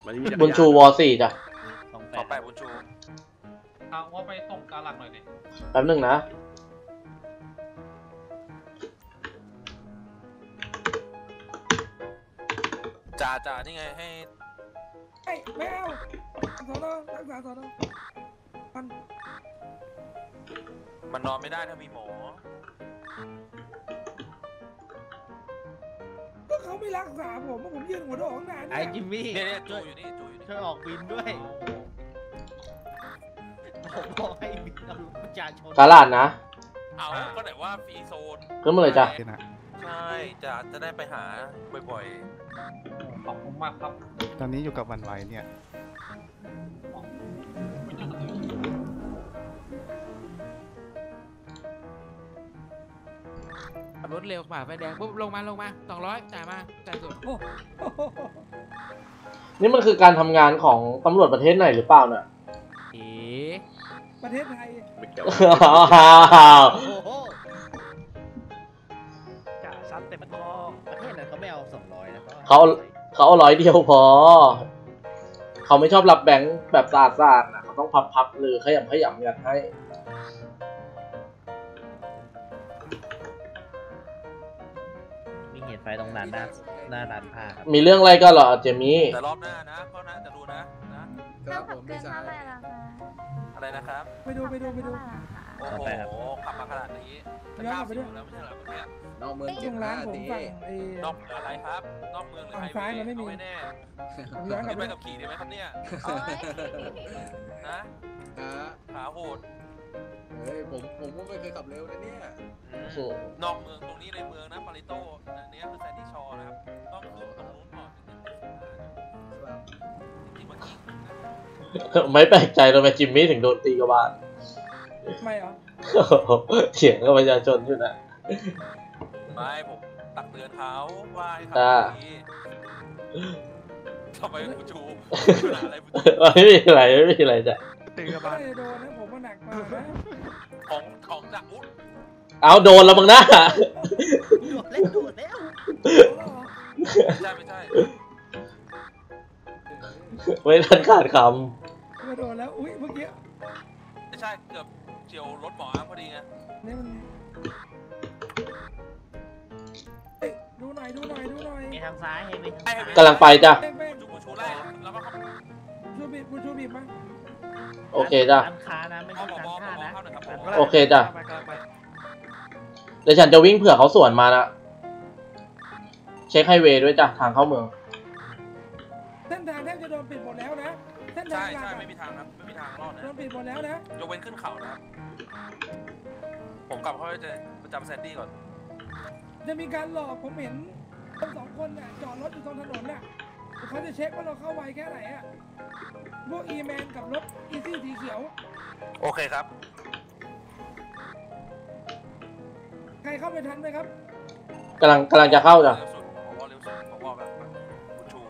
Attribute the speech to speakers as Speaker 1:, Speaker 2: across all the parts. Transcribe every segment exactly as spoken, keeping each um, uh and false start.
Speaker 1: บุญชูวอสี่จ้ะ
Speaker 2: สองแปดบุญชู
Speaker 3: เอาว่าไปส่งกาหลักหน่อยดิ
Speaker 1: แป๊บหนึ่งนะ
Speaker 2: จ่าจ่านี่ไงให้
Speaker 4: ไอ้ไม่เอาสอนอรักษาสอนอมัน
Speaker 2: มันนอนไม่ได้ถ้ามีหมอ
Speaker 4: ก็เขาไม่รักษาผมผมยืนหัวโดดข้างหน้า
Speaker 5: ไอ้จิมมี่
Speaker 2: เนี่ยจูอยู่นี่จูอยู่นี่
Speaker 5: ช่วยออกบินด้วยผมบอกให้บินเอาประชาชน
Speaker 1: กาลาดนะ
Speaker 2: เอาก็ไหนว่าฟรีโซน
Speaker 1: ขึ้นมาเลยจ้ะ
Speaker 2: ใช่จะจะได้ไปหาบ่อย
Speaker 3: ๆขอบคุณมากครับ
Speaker 6: ตอนนี้อยู่กับวันไหวเนี่ย
Speaker 7: รถเร็วฝ่าไฟแดงปุ๊บลงมาลงมาสองร้อยจ่ายมาจ่ายสุด
Speaker 1: นี่มันคือการทำงานของตำรวจประเทศไหนหรือเปล่าเนี่ย
Speaker 7: เอ๋
Speaker 4: ประเทศไทย
Speaker 5: จ่าซัดเต็มคอประเทศนั้นเขาไม่เอาสองร้อยนะ
Speaker 1: เขาเขาเอาร้อยเดียวพอเขาไม่ชอบรับแบงค์แบบสะอาดๆนะเขาต้องพับๆหรือขยำขยำกันให้
Speaker 5: มีเหตุไฟตรงนั้นหน้าหน้าร้านผ้าครับ
Speaker 1: มีเรื่องอะไรก็เหรอเจมี่
Speaker 2: แต่รอบหน้านะก็นะจะดูนะนะครับ
Speaker 8: ผมไม่ใช่
Speaker 2: อะไรนะครับ
Speaker 4: ไปดูไปดูไปดู
Speaker 2: โอ้โหขับมาขนาดนี้จะกล้าไปดูแล้วไม่ใช่เหรอเมื่อกี้
Speaker 8: นอกเมืองเจ็ด
Speaker 4: ร้านผมฝั่งไอ้
Speaker 2: นอกอะไรครับนอกเมืองหรือไฮเวย์มันไม่มีแน่ผมย้อนกลับไปกับขี่ได้ไหมครับเนี่ยนะขาโหด
Speaker 8: เฮ้ยผมผมก็ไม่เคยขับเร็วนะเนี่ย
Speaker 2: นอกเมืองตรงนี้ในเมืองนะปาริโต้อันนี้คือแซนดี้ชอร์นะครับต้องขึ้นตรงนู้นก่อนจริงๆเมื่อกี้
Speaker 1: ไม่แปลกใจทำไมจิมมี่ถึงโดนตีกระบาล
Speaker 4: ไม่เหรอ
Speaker 1: เถียงกับประชาชนอยู่นะ
Speaker 2: ไม่ผมตักเตือนเขาว่าให้ขับดีทำไมกูชูอะไร
Speaker 1: ไม่มีอะไรไม่มีอะไรจ้ะ
Speaker 4: ตีกระบาลโดนนะผมว่าหนักมากนะ
Speaker 2: ของของจากอุ๊ด
Speaker 1: เอาโดนแล้วมึงนะ
Speaker 5: โดนแล้วโดนแล้ว
Speaker 2: ไม่ใช่ไม่ใช่
Speaker 1: ไม่ทันขาดค
Speaker 4: ำโดนแล้วอุ้ยเมื่อกี้
Speaker 2: ไม่ใช่เกือบเฉียวรถหมอพอดีไง
Speaker 4: นี่มันดูหน่อยดูหน่อยดูหน่อย
Speaker 5: มีทางซ้ายให้ไหม
Speaker 1: กำลังไปจ้ะ
Speaker 2: บูชูไล่แล้วก็
Speaker 4: ชูบีบบูชูบีบมา
Speaker 1: โอเคจ้ะ
Speaker 5: ร้านค้านะไม่ใช่ร้านค้านะ
Speaker 1: โอเคจ้ะเดี๋ยวฉันจะวิ่งเผื่อเขาสวนมานะเช็คไฮเวย์ด้วยจ้ะทางเข้าเมือง
Speaker 4: เส้นทางแทบจะโดนปิดหมดแล้วนะเส้นทาง
Speaker 2: ใช่ใช่ไม่มีทางครับไม่มีทางรอดนะ
Speaker 4: โดนปิดหมดแล้วนะ
Speaker 2: ยกเว้นขึ้นเขานะครับผมกลับเขาจะประจำแซนดี้ก่อน
Speaker 4: จะมีการหลอกผมเห็นคนสองคนเนี่ยจอดรถอยู่ตรงถนนเนี่ยเขาจะเช็คว่าเราเข้าไวแค่ไหนอ่ะพวกอีแมนกับรถอีซี่สีเขียว
Speaker 2: โอเคครับ
Speaker 4: ใครเข้าไปทันไหมครับ
Speaker 1: กำลังกำลังจะเข้าจ้ะ
Speaker 2: ผมว่าเร็วสุดผมว่าแบบคุณชู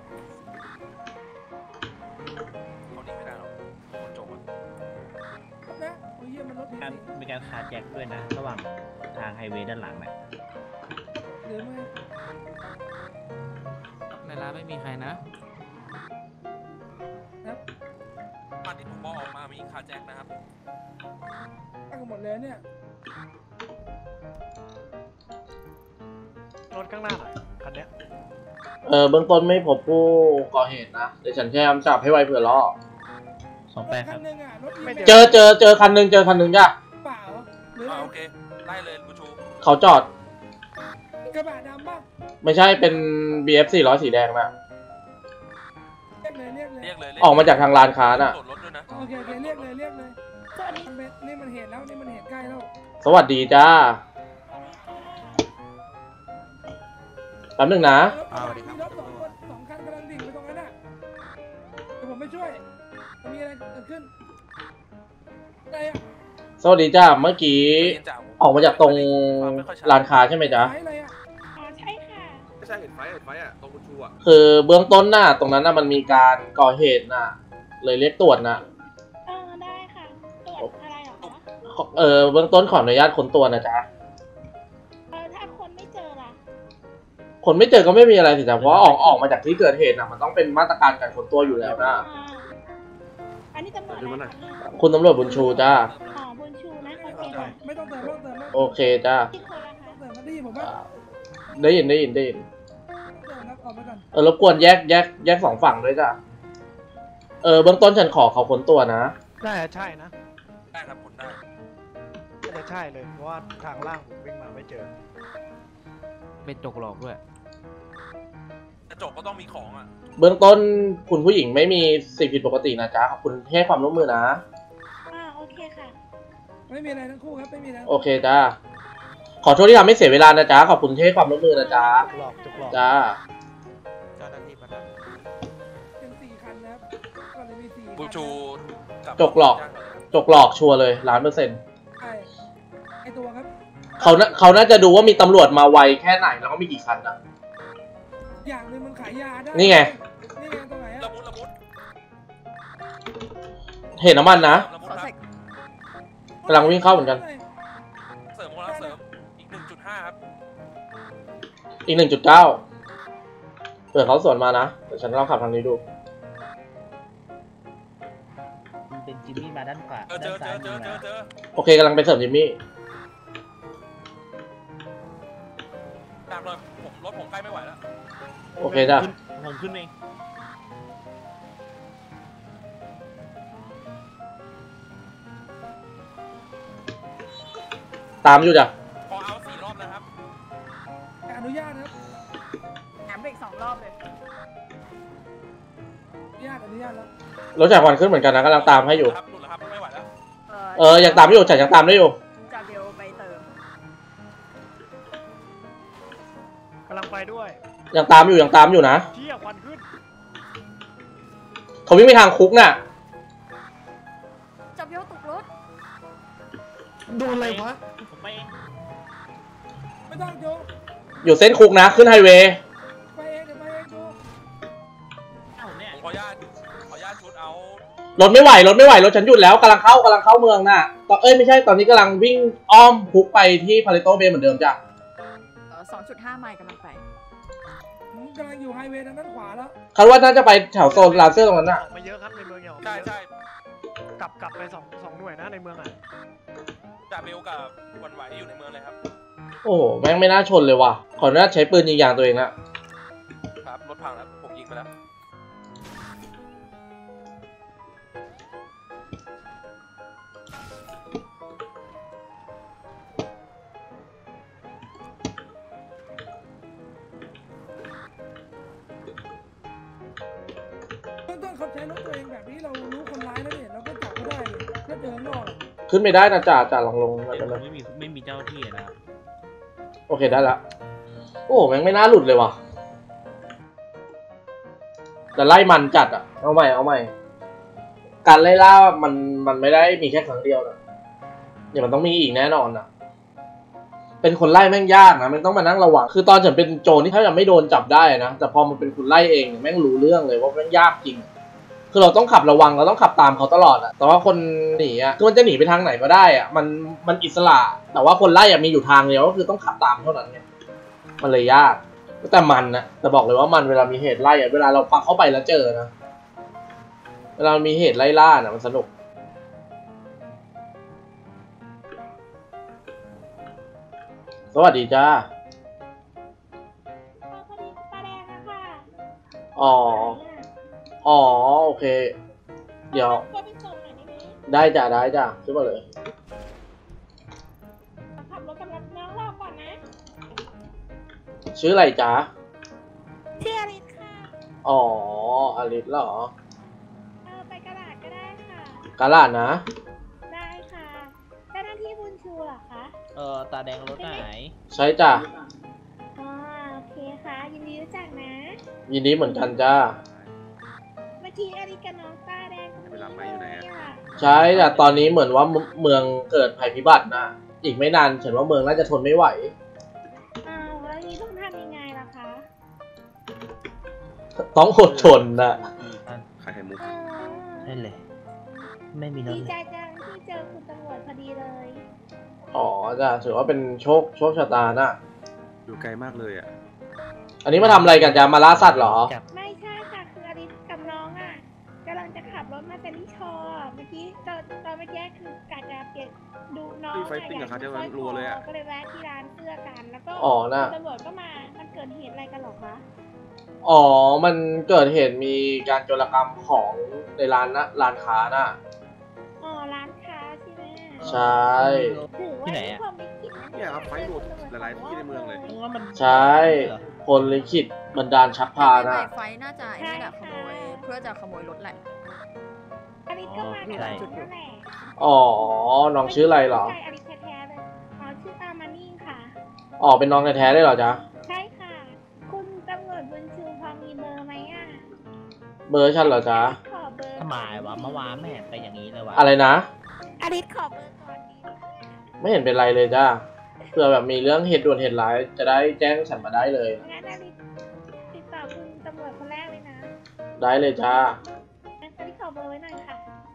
Speaker 2: เขาหนีไม่ได้หรอกคนจบอ่ะ
Speaker 4: นะโอ้ยมันรถ
Speaker 5: มีการคาแจ็คด้วยนะระหว่างทางไฮเวย์ด้านหลังนะ
Speaker 4: หรือไม่
Speaker 7: ในร้านไม่มีใครนะ
Speaker 2: บ้านที่ผมบอกออกมามีคาแจ็คนะครับ
Speaker 4: ตั้งหมดเลยเนี่ย
Speaker 5: รถข้างหน้าหน่อยคันนี้
Speaker 1: เออเบื้องต้นไม่พบผู้ก่อเหตุนะเดี๋ยวฉันแค่ทำจับให้ไวเผื่อล่อ
Speaker 5: สองแปดครับ
Speaker 1: เจอเจอเจอคันหนึ่งเจอคันหนึ่งจ้ะ
Speaker 4: เปล่าหรือ
Speaker 2: โอเคได้เลยบูชู
Speaker 1: เขาจอด
Speaker 4: กระบะดำป่ะ
Speaker 1: ไม่ใช่เป็น บี เอฟ สี่ร้อยสีแดงนะ
Speaker 4: เรียกเลยเรียกเลย
Speaker 1: ออกมาจากทางร้านค้าน่ะ
Speaker 4: โอเคโอเคเรียกเลยเรียกเลยนี่มันเหตุแล้วนี่มันเหตุใกล้แล้ว
Speaker 1: สวัสดีจ้าแป๊บนึงนะ
Speaker 4: สวัสดีครับรถสองคนสองคันกำลังดิ่งไปตรงนั้นน่ะเดี๋ยวผมไปช่วยมีอะไรเกิดขึ้นอะไรอ่ะ
Speaker 1: สวัสดีจ้าเมื่อกี้ออกมาจากตรงร้านค้าใช่ไหมจ๊ะ
Speaker 8: อ๋อใช่ค่ะไม่ใช่เห็นไฟเห็นไฟอ่ะตรงคุณชูอ่ะ
Speaker 1: คือเบื้องต้นน่ะตรงนั้นน่ะมันมีการก่อเหตุน่ะเลยเรียกตรวจน่ะ
Speaker 8: เออได้ค่ะตรวจอะไรหรอคะ
Speaker 1: เออเบื้องต้นขออนุญาตค้นตัวนะจ๊ะ
Speaker 8: เออถ้าคนไม่เจอล่ะ
Speaker 1: คนไม่เจอก็ไม่มีอะไรสิแต่เพราะว่าออกออกมาจากที่เกิดเหตุนะมันต้องเป็นมาตรการการค้นตัวอยู่แล้วนะ
Speaker 9: อันนี้ตำรวจอะไรคะ
Speaker 1: คุณตำรวจบุญชูจ้า
Speaker 9: อ๋อบุญชูนะโอเคค่ะ
Speaker 4: ไม่ต้องเติมไม่ต้องเติมไม่ต้อง
Speaker 1: โอเคจ้า
Speaker 9: ที่คนละคะ
Speaker 4: เติมมาดีผมว่า
Speaker 1: ได้ยินได้ยินได้ยิน
Speaker 4: เติมครับออกไปก่อน
Speaker 1: เออรบกวนแยกแยกแยกสองฝั่งด้วยจ้าเออเบื้องต้นฉันขอเขาค้นตัวนะ
Speaker 10: น่าจะใช่นะ
Speaker 2: ได้ครับผลได้
Speaker 10: น่าจะใช่เลย เพราะว่าทางล่างผมวิ่งมาไม่เจอ
Speaker 7: เป็นจกหลอกด้วย
Speaker 2: กระจกก็ต้องมีของอ่ะ
Speaker 1: เบื้องต้นคุณผู้หญิงไม่มีสิ่งผิดปกตินะจ๊ะขอบคุณที่ให้ความร่วมมือนะ
Speaker 9: อ่าโอเคค่ะ
Speaker 4: ไม่มีอะไรทั้งคู่ครับไม่มีแล้ว
Speaker 1: โอเคจ้าขอโทษที่ทำให้เสียเวลานะจ๊ะขอบคุณที่ให้ความร่วมมือนะจ๊ะ
Speaker 10: หลอกจุกหลอก
Speaker 1: จ้า
Speaker 7: เจ้าหน้าที่มาดัน
Speaker 4: เป็นสี่คันนะครับก็เลยมีสี่คัน
Speaker 2: บูชูกับ
Speaker 1: จกหลอก จกหลอกชัวร์เลยล้านเปอร์เซ็นต์
Speaker 4: ใช่ไอตัวครับ
Speaker 1: เขาน่าเขาน่าจะดูว่ามีตำรวจมาไวแค่ไหนแล้วก็มีกี่คันอะ
Speaker 4: อย่างหนึ่งมันขายยาได้
Speaker 1: นี่ไง
Speaker 4: นี่ไงตรงไหน
Speaker 2: ละ
Speaker 4: อะ
Speaker 2: มุดละมุด
Speaker 1: เห็นน้ำมันนะ
Speaker 2: ละมุดครับ
Speaker 1: กำลังวิ่งเข้าเหมือนกัน
Speaker 2: เสริมกำลังเสริมอีกหนึ่งจุดห้าครับ
Speaker 1: อีกหนึ่งจุดเก้าเผื่อเขาสวนมานะเดี๋ยวฉันลองขับทางนี้ดู
Speaker 5: มันเป็นจิมมี่มาด้านขวา
Speaker 2: เออเจ
Speaker 5: ด้าน
Speaker 2: อเจ
Speaker 5: ซ้าย
Speaker 2: อเจ
Speaker 5: มื
Speaker 2: อ
Speaker 5: อ
Speaker 2: เจอ
Speaker 5: นะ
Speaker 2: เจอ
Speaker 1: โอเคกำลังไปเสริมจิมมี่
Speaker 2: ดักเลยผมรถผมใกล้ไม่ไหวแล้ว
Speaker 1: โอเคจ้ะ
Speaker 5: ผมขึ้นเอง
Speaker 1: ตามอยู่จ้ะ
Speaker 2: พอเอาสี่รอบแล้วครับ
Speaker 4: อนุญาตครับ
Speaker 9: แถมเบรกสองรอบเลย
Speaker 4: อนุญาตอนุญาตแล้ว
Speaker 1: รถจากควันขึ้นเหมือนกันนะกำลังตามให้อยู่
Speaker 2: ครับหลุดแล้วครับไม่ไหวแล้ว
Speaker 1: เออยังตามอยู่จัดยังตามได้อยู่
Speaker 9: จะเบลไปเติม
Speaker 10: กำลังไปด้วย
Speaker 1: ยังตามอยู่ยังตามอยู่นะ
Speaker 10: เที่ยควันขึ้น
Speaker 1: เขาวิ่งไปทางคุกน่ะ
Speaker 9: จะเบลตกรถ
Speaker 10: โดนอะไรวะ
Speaker 5: ผมไปเอง
Speaker 4: ไม่ต้องโจ
Speaker 1: อยู่เส้นคุกนะขึ้นไฮเวย์
Speaker 4: ไปเองเดี๋ยวไปเองโจ
Speaker 5: เอ้าเนี่ย
Speaker 2: ผมขออนุญาตขออนุญาตชุดเอา
Speaker 1: รถไม่ไหวรถไม่ไหวรถฉันหยุดแล้วกำลังเข้ากำลังเข้าเมืองน่ะตอนเอ้ยไม่ใช่ตอนนี้กำลังวิ่งอ้อมคุกไปที่พาริโตเบย์เหมือนเดิมจ้ะ
Speaker 9: สองจุดห้าไมล์กำลังไป
Speaker 4: ผมกำลังอยู่ไฮเวย์ทางด้านขวาแล้ว
Speaker 1: คาดว่าน่าจะไปแถวโซนลาเซอร์ตรงนั้นน่ะ
Speaker 10: ออกมาเยอะครับในเมืองอย่าออกมา
Speaker 2: ใช่
Speaker 10: เยอะ
Speaker 2: ใช่
Speaker 10: กลับกลับไปสองสองหน่วยนะในเมืองอ่ะ
Speaker 2: จ่าเบลกับวันไหวอยู่ในเมืองเลยครับ
Speaker 1: โอ้โหแม่งไม่น่าชนเลยว่ะขออนุญาตใช้ปืนยิงยางตัวเองอะ
Speaker 2: ครับรถพังแล้วผมยิงไปแล้ว
Speaker 4: เบื้องต้นเขาใช้รถตัวเองแบบนี้เรารู้คนร้ายแล้วเนี่ยเราก็จับเขาได้เลยถ้าเจอข้างนอกอะ
Speaker 1: ขึ้นไม่ได้นะจ่าจ่าลองลงมา
Speaker 5: เดี๋
Speaker 1: กั
Speaker 5: ย
Speaker 1: นเลย
Speaker 5: วไม่มีไม่มีเจ้าหน้าที่นะ
Speaker 1: โอเคได้ละโอ้โหแม่งไม่น่าหลุดเลยว่ะแต่ไล่มันจัดอะเอาใหม่เอาใหม่การไล่ล่ามันมันไม่ได้มีแค่ครั้งเดียวนะเดี๋ยวมันต้องมีอีกแน่นอนอะเป็นคนไล่แม่งยากนะมันต้องมานั่งระวังคือตอนฉันเป็นโจรที่ถ้ายังไม่โดนจับได้นะแต่พอมันเป็นคุณไล่เองเนี่ยแม่งรู้เรื่องเลยว่าแม่งยากจริง คือเราต้องขับระวังเราต้องขับตามเขาตลอดอะแต่ว่าคนหนีอะคือมันจะหนีไปทางไหนก็ได้อะมันมันอิสระแต่ว่าคนไล่อะมีอยู่ทางเดียวก็คือต้องขับตามเท่านั้นไงมันเลยยากแต่มันนะแต่บอกเลยว่ามันเวลามีเหตุไล่อะเวลาเราปักเข้าไปแล้วเจอนะเวลามีเหตุไล่ล่านะมันสนุกสวัสดีจ้า
Speaker 9: พอดีตาแดงอะค่ะ
Speaker 1: อ๋ออ๋อโอเค เดี๋ยว
Speaker 9: ก็ไปส่งหน่อยได้ไหม
Speaker 1: ได้จ้ะได้จ้ะขึ้นมาเลย
Speaker 9: ขับรถกับน้องรอก่อนนะ
Speaker 1: ชื่ออะไรจ๊ะ
Speaker 9: ชื่ออริสค่ะ
Speaker 1: อ๋ออลิสเหรอ
Speaker 9: เออไปกระดาษก็ได้ค่ะ
Speaker 1: กาลาดนะ
Speaker 9: ได้ค่ะเจ้าหน้าที่บุญชูเหรอคะ
Speaker 5: เออตาแดงรถไหน
Speaker 1: ใช่จ้ะ
Speaker 9: อ๋อโอเคค่ะยินดีรู้จักนะ
Speaker 1: ยินดีเหมือนกันจ้า
Speaker 9: เมื่อกี้อริสกับน้องตาแดงคนนี้เลยอะ
Speaker 1: ใช่แต่ตอนนี้เหมือนว่าเมืองเกิดภัยพิบัตินะอีกไม่นานฉันว่าเมืองน่าจะทนไม่ไหว
Speaker 9: อ้าวแล้วนี้ต้องทำยังไงล่ะคะ
Speaker 1: ต้องอดทนนะ
Speaker 8: ใครให้มุก
Speaker 9: อ๋อ
Speaker 5: ได้เลย ไม่มีรถ
Speaker 9: ดี
Speaker 5: เล
Speaker 9: ใจ
Speaker 5: ย
Speaker 9: จังที่เจอคุณตำรวจพอดีเลย
Speaker 1: อ๋อจ้ะถือว่าเป็นโชคโชคชะตานะ
Speaker 8: อยู่ไกลมากเลยอ่ะ
Speaker 1: อันนี้มาทำอะไรกันจะมาล่าสัตว์เหรอ
Speaker 9: ไม่ใช่ค่ะคืออลิสกับน้องอ่ะกำลังจะขับรถมาเซนชอเมื่อกี้ตอนตอนเมื่อกี้คือกะจะเปลี่ยนดูน้องอะอยากดูสร้อยคอก็เลยแวะที่ร้านเสื้อกันแล้วก็
Speaker 1: อ๋อน่ะ
Speaker 9: ตำรวจก็มามันเกิดเหตุอะไรกันหรอคะ
Speaker 1: อ๋อ มันเกิดเหตุมีการโจรกรรมของในร้านนะร้านค้าน่ะ
Speaker 9: อ๋อร้านค้าใช่ไหม
Speaker 1: ใช่
Speaker 9: ถือว่า
Speaker 5: ที่ไหนอะ
Speaker 9: พอไม่คิดนะ
Speaker 8: เนี่ยครับไฟหลุดหลายๆที่ในเมืองเลย
Speaker 5: ว่ามัน
Speaker 1: ใช่คนลิขิตบันดาลชักพาน่ะ
Speaker 11: ไฟน่าจะไอ้นี่แหละขโมยเพื่อจะขโมยรถแหละ
Speaker 9: อลิสก็มากับจุดนั่นแหละ
Speaker 1: อ๋อ น้องชื่ออะไรเหรอ
Speaker 9: ใช่อลิสแท้ๆเลยอ๋อชื่ออามานี่ค่ะ
Speaker 1: อ๋อ เป็นน้องแท้ๆได้เหรอจ๊ะ
Speaker 9: ใช่ค่ะ คุณตำรวจบุญชูพอมีเบอร์ไหมอ่ะ
Speaker 1: เบอร์ฉันเหรอจ๊ะ
Speaker 9: ขอเบอร์
Speaker 5: ทำไมวะเมื่อวานไม่เห็นไปอย่างนี้เลยวะ
Speaker 1: อะไรนะ
Speaker 9: อลิสขอเบอร์ก่อนดี
Speaker 1: ไม่เห็นเป็นไรเลยจ้าเผื่อแบบมีเรื่องเหตุด่วนเหตุร้ายจะได้แจ้งฉันมาได้เลย
Speaker 9: งั้นอลิสติดต่อคุณตำรวจคนแรกเลยนะ
Speaker 1: ได้เลยจ้า
Speaker 9: งั้นอลิสขอเบอร์ไว้หน่อยค่ะ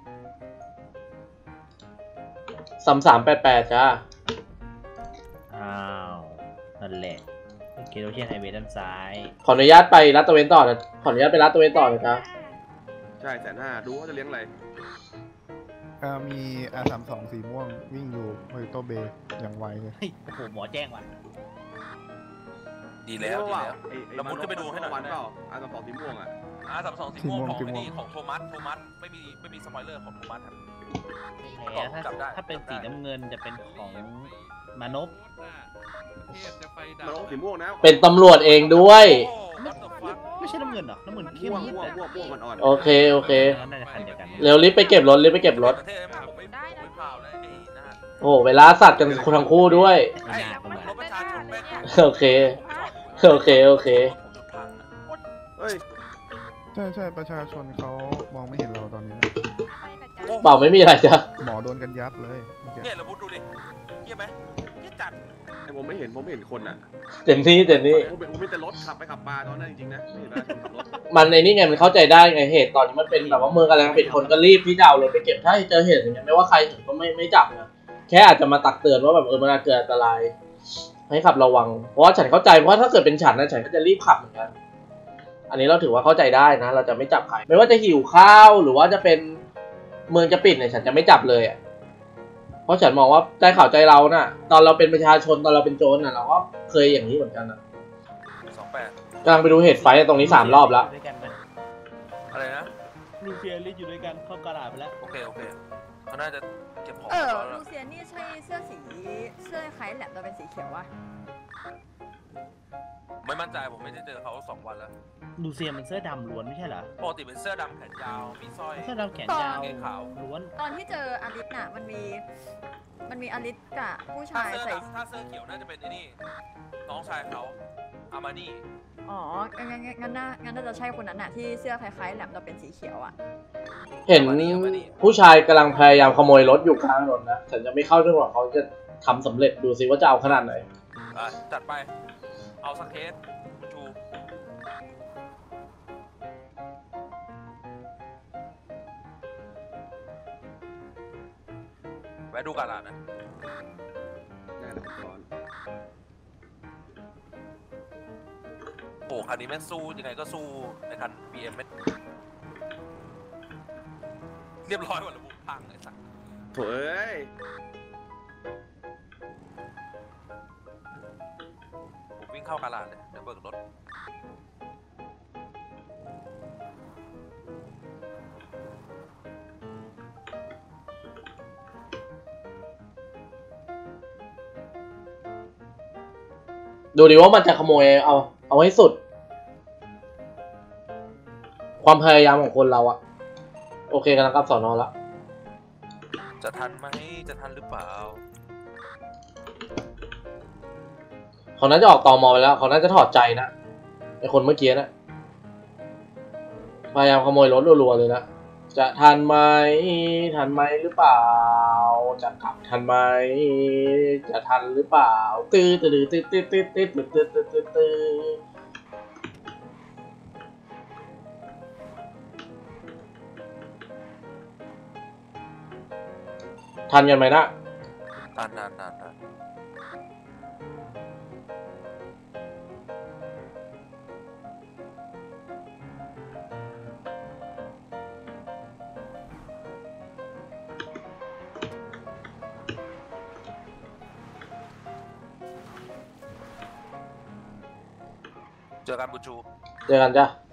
Speaker 1: สามสามแปดแปดจ้า
Speaker 5: อ้าวนั่นแหละเกโรเชียนไฮเวย์ด้านซ้าย
Speaker 1: ขออนุญาตไปรัดตระเวนต่อนะขออนุญาตไปรัดตระเวนต่อนะจ๊ะ
Speaker 8: ใช่แสนห้าดูว่าจะเลี้ยงอะไร
Speaker 6: อ่ามี อาร์ สามสิบสอง สีม่วงวิ่งอยู่โมริโตเบย์อย่างไวเลย
Speaker 5: เฮ้ยโอ้โหหมอแจ้งว่ะ
Speaker 2: ดีแล้วดีแล้ว
Speaker 8: ไอ้ไอ้
Speaker 2: ละมุดก็ไปดูให้หน่อย
Speaker 8: วันเปล่าอาร์สามสองสีม่วงอ่ะ
Speaker 2: อาร์สามสองสีม่วงของไอ้นี่ของโทมัสโทมัสไม่มีไม่มีสปอยเลอร์ของโทมัสครับ
Speaker 5: แหมถ้า
Speaker 2: จับได้
Speaker 5: ถ้าเป็น
Speaker 2: จับได้
Speaker 5: สีน้ำเงินจะเป็นของมานพ
Speaker 3: ประเทศจะไฟดับ
Speaker 8: มันต้องสีม่วงนะ
Speaker 1: เป็นตำรวจเองด้วย
Speaker 2: โอ้ what the fuck
Speaker 5: ไม่ใช่น้ำเงินหรอน้ำเงินเข้ม
Speaker 8: ม่วง
Speaker 5: นิด
Speaker 8: ม่วง
Speaker 5: เลย
Speaker 8: ม่วงม่วงมันอ่อน
Speaker 1: โอเค โอเค
Speaker 5: น่าจะคันเดียวกัน
Speaker 1: เร็วรีบไปเก็บรถรีบไปเก็บรถ
Speaker 2: ประเทศผมไม่ผมไม่พาวนะไอ้นะ
Speaker 1: โอ้โหเวลาสัตว์กันคนทั้งคู่ด้วย
Speaker 5: ไม่น่าก็เหมือน
Speaker 2: รถประชาชนแม่ง
Speaker 1: โอเค โอเค โอเค
Speaker 8: เฮ้ย
Speaker 6: ใช่ใช่ประชาชนเขามองไม่เห็นเราตอนนี้นะ
Speaker 1: เปล่าไม่มีอะไรจ้ะ
Speaker 6: หมอโดนกันยับเลยเมื่อกี้
Speaker 2: เนี่ยละมุดดูดิเยี่ยมไหมเยี่ยจัด
Speaker 8: ไอ้ผมไม่เห็นผมไม่เห็นคนอ่ะ
Speaker 1: เจนนี่เจนนี่
Speaker 8: ผมผมมีแต่รถขับไปขับมาตอนนั้นจริงๆนะไม่เห็นประชาชนขับรถ
Speaker 1: มันในนี่ไงมันเข้าใจได้ไงเหตุตอนนี้มันเป็นแบบว่าเมืองกำลังปิดคนก็รีบที่จะเอารถไปเก็บถ้าเจอเหตุอย่างเงี้ยไม่ว่าใครเห็นก็ไม่ไม่จับนะแค่อาจจะมาตักเตือนว่าแบบเออมันอาจเกิดอันตรายให้ขับระวังเพราะว่าฉันเข้าใจเพราะถ้าเกิดเป็นฉันนะฉันก็จะรีบขับเหมือนกันอันนี้เราถือว่าเข้าใจได้นะ เราจะไม่จับใครไม่ว่าจะหิวข้าวหรือว่าจะเป็นเมืองจะปิดเนี่ยฉันจะไม่จับเลยอ่ะเพราะฉันมองว่าใจข่าวใจเราน่ะ ตอนเราเป็นประชาชนตอนเราเป็นโจรน่ะเราก็เคยอย่างนี้เหมือนกันนะ
Speaker 2: สองแปด
Speaker 1: กำลังไปดูเหตุไฟท์ตรงนี้สามรอบแล้ว
Speaker 5: ด้วยกันไหม
Speaker 2: อะไรนะ
Speaker 5: ลูเซียลิสอยู่ด้วยกันเข้ากระดาษไปแล้ว
Speaker 2: โอเคโอเคเขาน่าจะเก็บของ
Speaker 11: เออ
Speaker 2: แล้ว
Speaker 11: ลูเซียนนี่ใช่เสื้อสีเสื้อคล้ายแหลมแต่เป็นสีเขียววะ
Speaker 2: ไม่มั่นใจผมไม่ได้เจอเขาสองวันแล้ว
Speaker 5: ลูเซียมันเสื้อดำล้วนไม่ใช่เหรอ
Speaker 2: ปกติเป็นเสื้อดำแขนยาวมีสร้อย
Speaker 5: เสื้อดำแขนยาว
Speaker 2: เกงขาว
Speaker 5: ล้วน
Speaker 11: ตอนที่เจออลิสน่ะมันมีมันมีอลิสกับผู้
Speaker 2: ถ้า
Speaker 11: ชาย
Speaker 2: เสื้อ
Speaker 11: ใส่
Speaker 2: ดำถ้าเสื้อเขียวน่าจะเป็นไอ้นี่น้องชายเขาอามานี่
Speaker 11: อ๋องั้นงั้นงั้นน่างั้นน่าจะใช่คนนั้นน่ะที่เสื้อคล้ายๆแหลมแต่เป็นสีเขียวอ่ะ
Speaker 1: เห็นผู้ชายกำลังพยายามขโมยรถอยู่กลางถนนนะฉันจะไม่เข้าจนกว่าเขาจะทำสำเร็จดูซิว่าจะเอาขนาดไหน
Speaker 2: อ่ะจัดไปเอาสักเคสคุณชูแวะดูกันละนะ
Speaker 8: น่าจะร้อน
Speaker 2: โอ้คันนี้แม่งสู้ยังไงก็สู้ในคัน บี เอ็ม ไม่เรียบร้อยหมดระบบพังไอ้สัส
Speaker 8: โถ่เอ้ย
Speaker 2: ผมวิ่งเข้ากาลาดเลยเดี๋ยวเบิกรถ
Speaker 1: ดูดิว่ามันจะขโมยเอาเอาให้สุด ความพยายามของคนเราอะโอเคกำลังกลับสอนอแล้ว
Speaker 2: จะทันไหมจะทันหรือเปล่า
Speaker 1: เขาน่าจะออกตอมอไปแล้วเขาน่าจะถอดใจนะไอคนเมื่อกี้นะพยายามขโมยรถรัวๆเลยนะจะทันไหมทันไหมหรือเปล่าจะกลับทันไหมจะทันหรือเปล่าตื้อตื้อตื้อตื้อตื้อตื้อตื้อตื้อตื้อตื้อตื้อทันกันไหมนะ
Speaker 2: นานนานนานนานเจอกันบุญชู
Speaker 1: เจอกันจ้ะ